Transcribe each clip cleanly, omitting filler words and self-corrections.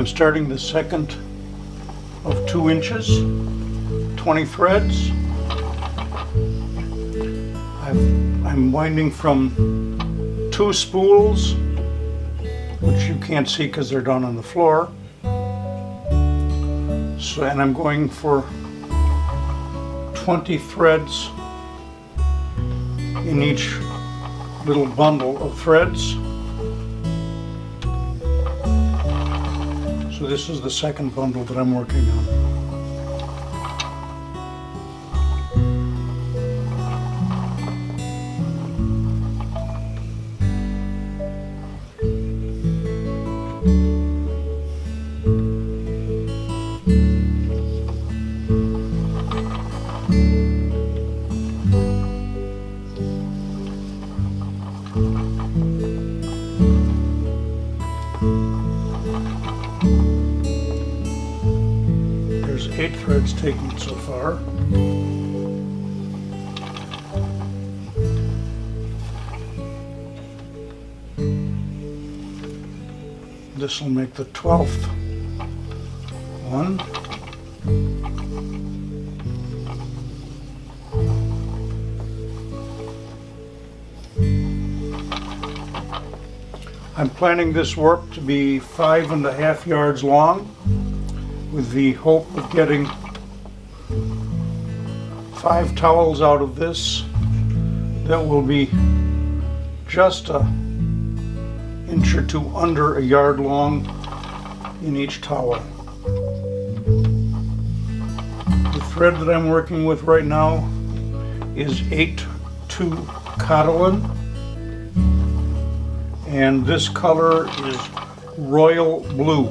starting the second of 2 inches, 20 threads. I'm winding from 2 spools, which you can't see because they're down on the floor. So, and I'm going for 20 threads in each little bundle of threads. So this is the second bundle that I'm working on. There's 8 threads taken so far. This will make the 12th one. I'm planning this warp to be 5.5 yards long, with the hope of getting 5 towels out of this that will be just an inch or 2 under a yard long in each towel. The thread that I'm working with right now is 8-2 Catalan, and this color is royal blue.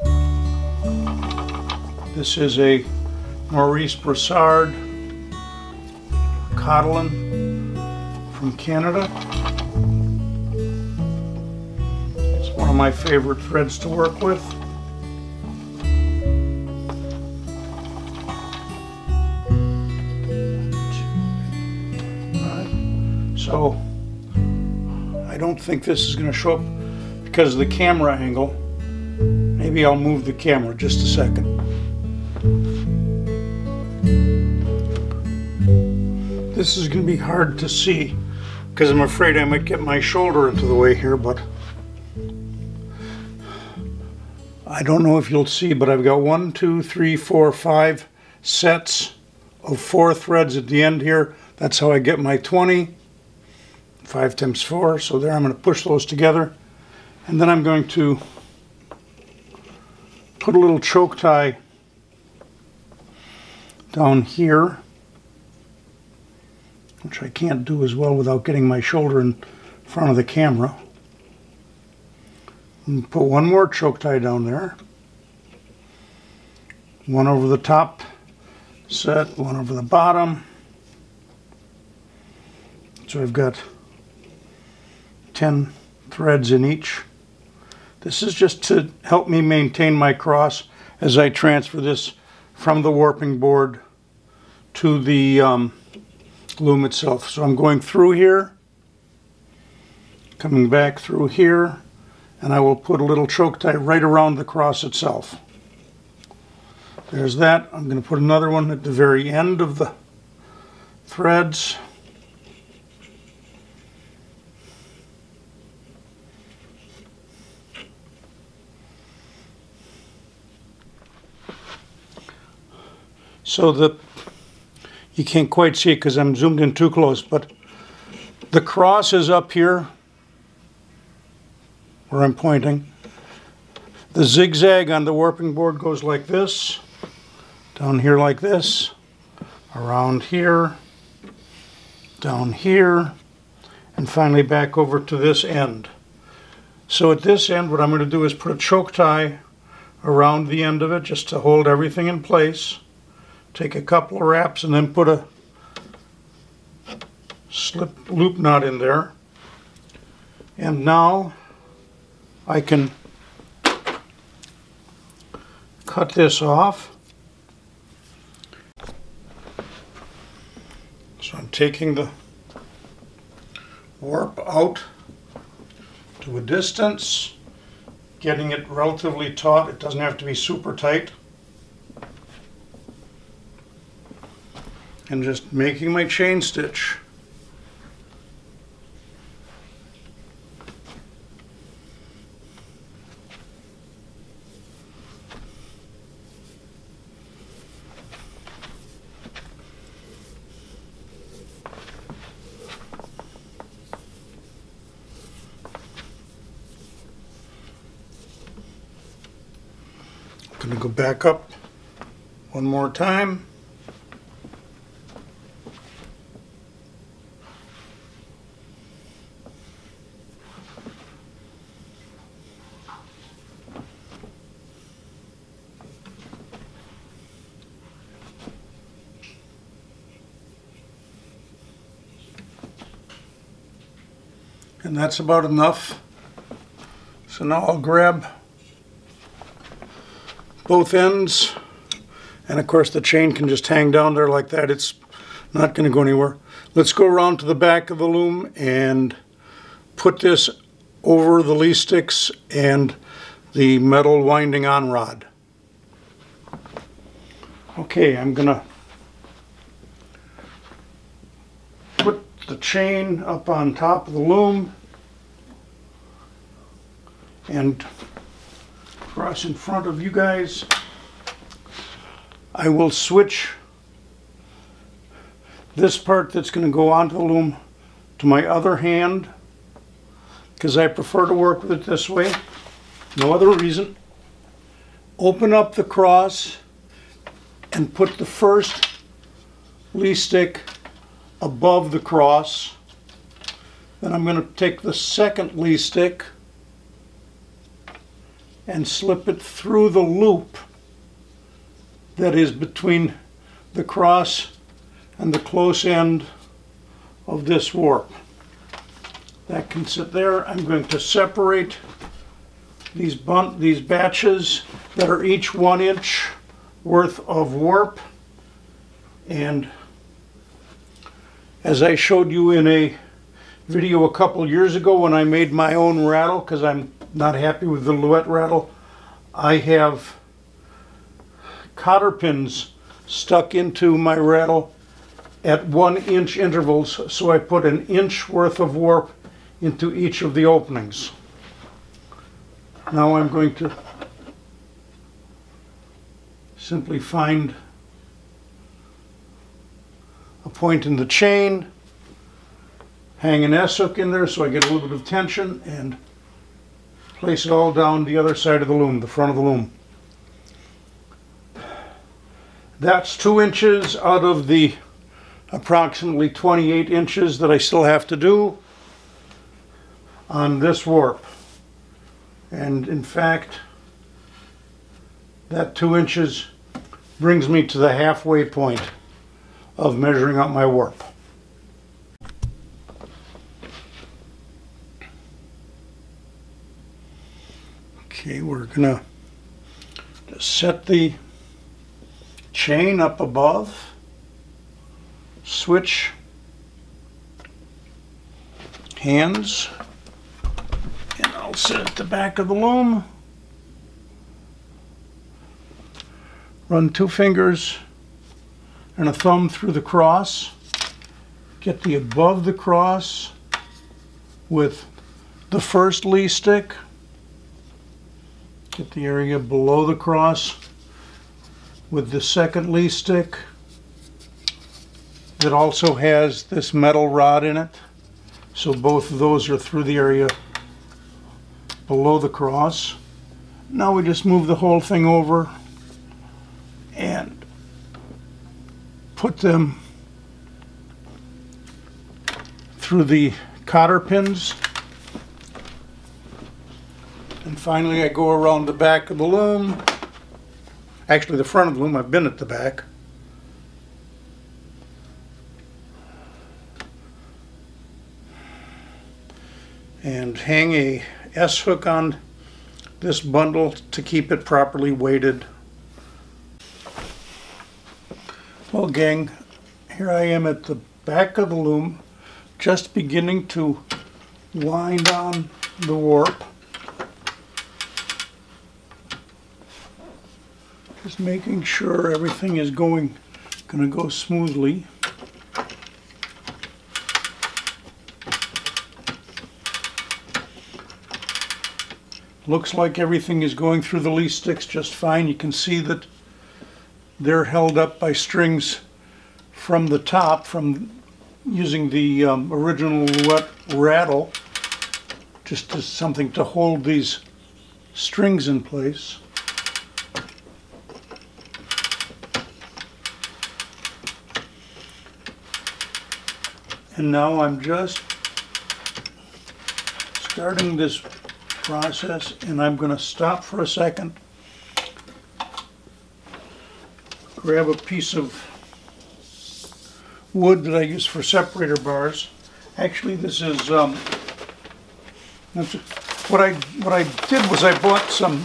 This is a Maurice Broussard Catalan from Canada. It's one of my favorite threads to work with. So I don't think this is going to show up because of the camera angle. Maybe I'll move the camera just a second. This is going to be hard to see because I'm afraid I might get my shoulder into the way here, but I don't know if you'll see, but I've got 1, 2, 3, 4, 5 sets of 4 threads at the end here. That's how I get my 20. 5 times 4, so there I'm going to push those together, and then I'm going to put a little choke tie down here, which I can't do as well without getting my shoulder in front of the camera. And put one more choke tie down there, one over the top set, one over the bottom, so I've got 10 threads in each. This is just to help me maintain my cross as I transfer this from the warping board to the loom itself. So I'm going through here, coming back through here, and I will put a little choke tie right around the cross itself. There's that. I'm going to put another one at the very end of the threads. So you can't quite see it because I'm zoomed in too close, but the cross is up here where I'm pointing. The zigzag on the warping board goes like this, down here like this, around here, down here, and finally back over to this end. So at this end, what I'm going to do is put a choke tie around the end of it just to hold everything in place. Take a couple of wraps and then put a slip loop knot in there. And now I can cut this off. So I'm taking the warp out to a distance, getting it relatively taut. It doesn't have to be super tight. And just making my chain stitch. I'm going to go back up one more time. And that's about enough. So now I'll grab both ends, and of course the chain can just hang down there like that. It's not going to go anywhere. Let's go around to the back of the loom and put this over the lease sticks and the metal winding on rod. Okay, I'm going to put the chain up on top of the loom and across in front of you guys. I will switch this part that's going to go onto the loom to my other hand because I prefer to work with it this way. No other reason. Open up the cross and put the first lease stick above the cross. Then I'm going to take the second lease stick and slip it through the loop that is between the cross and the close end of this warp. That can sit there. I'm going to separate these batches that are each 1 inch worth of warp, and as I showed you in a video a couple years ago when I made my own raddle, because I'm not happy with the Louette raddle, I have cotter pins stuck into my raddle at 1 inch intervals, so I put 1 inch worth of warp into each of the openings. Now I'm going to simply find a point in the chain, hang an S-hook in there so I get a little bit of tension, and place it all down the other side of the loom, the front of the loom. That's 2 inches out of the approximately 28 inches that I still have to do on this warp. And in fact, that 2 inches brings me to the halfway point of measuring out my warp. Okay, we're gonna just set the chain up above, switch hands, and I'll sit at the back of the loom, run 2 fingers and a thumb through the cross, get the above the cross with the first lease stick, get the area below the cross with the second lease stick that also has this metal rod in it. So both of those are through the area below the cross. Now we just move the whole thing over and put them through the cotter pins. And finally I go around the back of the loom. Actually the front of the loom, I've been at the back. And hang a S-hook on this bundle to keep it properly weighted. Well gang, here I am at the back of the loom, just beginning to wind on the warp. Just making sure everything is gonna go smoothly. Looks like everything is going through the lease sticks just fine. You can see that they're held up by strings from the top, from using the original raddle, just as something to hold these strings in place. And now I'm just starting this process, and I'm going to stop for a second, grab a piece of wood that I use for separator bars. Actually, this is what I did was I bought some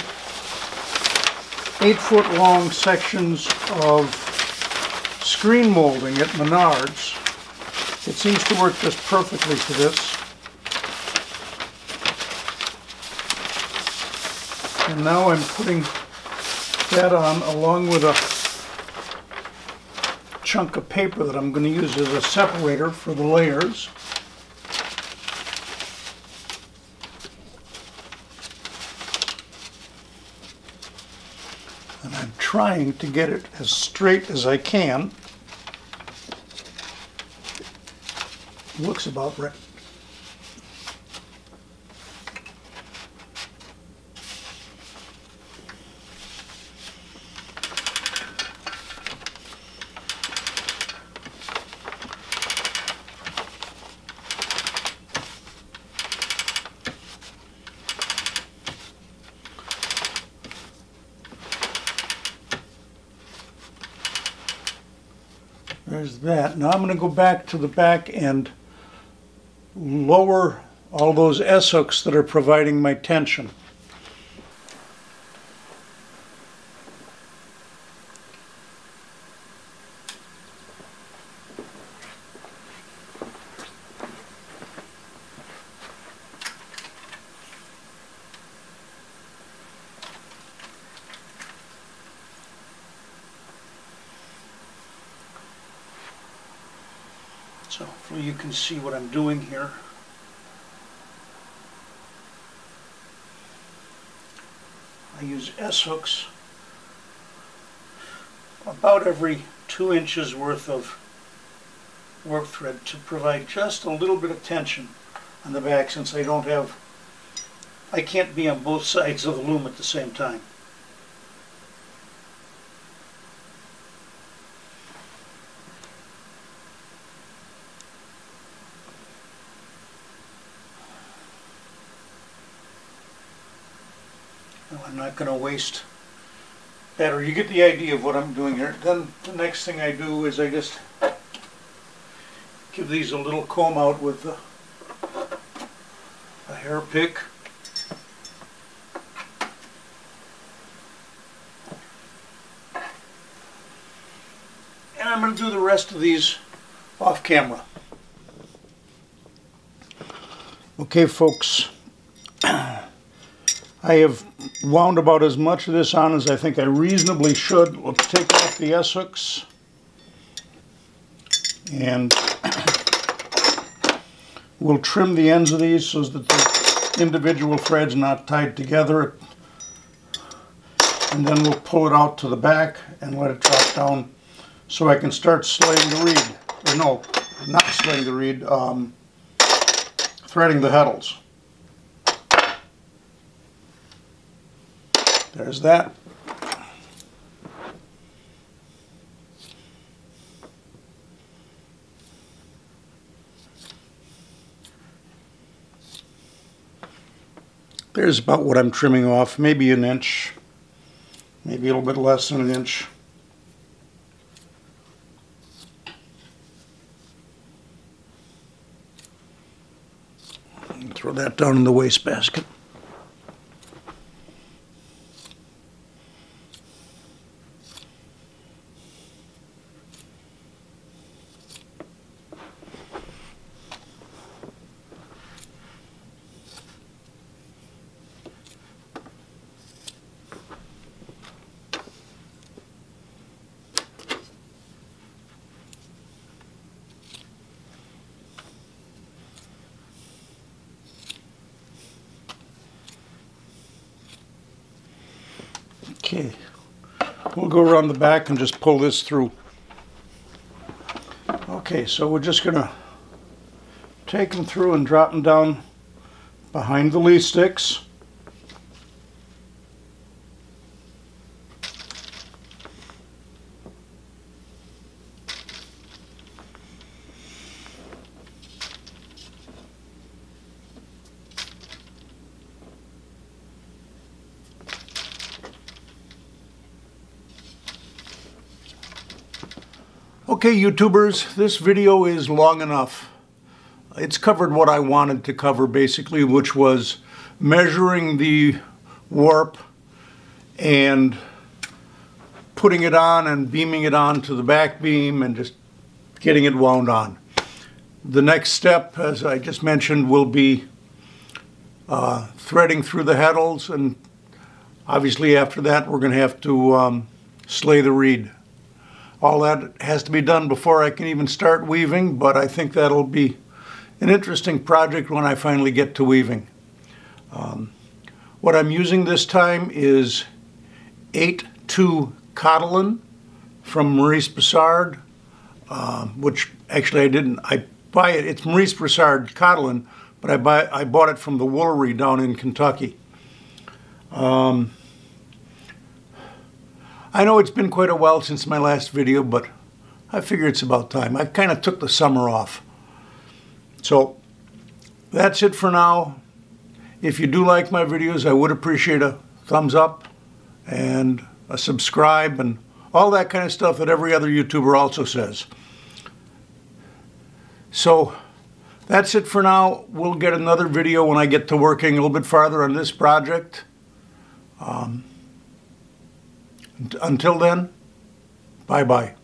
8-foot long sections of screen molding at Menards. It seems to work just perfectly for this. And now I'm putting that on along with a chunk of paper that I'm going to use as a separator for the layers. And I'm trying to get it as straight as I can. Looks about right. There's that. Now I'm going to go back to the back and lower all those S-hooks that are providing my tension. So hopefully you can see what I'm doing here. I use S-hooks about every 2 inches worth of work thread to provide just a little bit of tension on the back, since I can't be on both sides of the loom at the same time. I'm not going to waste battery. You get the idea of what I'm doing here. Then the next thing I do is I just give these a little comb out with a hair pick. And I'm going to do the rest of these off camera. Okay, folks. I have wound about as much of this on as I think I reasonably should. Let's take off the S-hooks. And we'll trim the ends of these so that the individual thread's not tied together. And then we'll pull it out to the back and let it drop down so I can start slaying the reed. Or no, not slaying the reed, threading the heddles. There's that. There's about what I'm trimming off, maybe an inch, maybe a little bit less than an inch. Throw that down in the wastebasket. Okay, we'll go around the back and just pull this through. Okay, so we're just going to take them through and drop them down behind the lease sticks. Okay, YouTubers, this video is long enough. It's covered what I wanted to cover, basically, which was measuring the warp and putting it on and beaming it on to the back beam and just getting it wound on. The next step, as I just mentioned, will be threading through the heddles, and obviously after that we're going to have to slay the reed. All that has to be done before I can even start weaving, but I think that'll be an interesting project when I finally get to weaving. What I'm using this time is 8-2 Cotylin from Maurice Broussard, which actually I buy it. It's Maurice Broussard Cotylin, but I bought it from the Woolery down in Kentucky. I know it's been quite a while since my last video, but I figure it's about time. I kind of took the summer off. So that's it for now. If you do like my videos, I would appreciate a thumbs up and a subscribe and all that kind of stuff that every other YouTuber also says. So that's it for now. We'll get another video when I get to working a little bit farther on this project. Until then, bye-bye.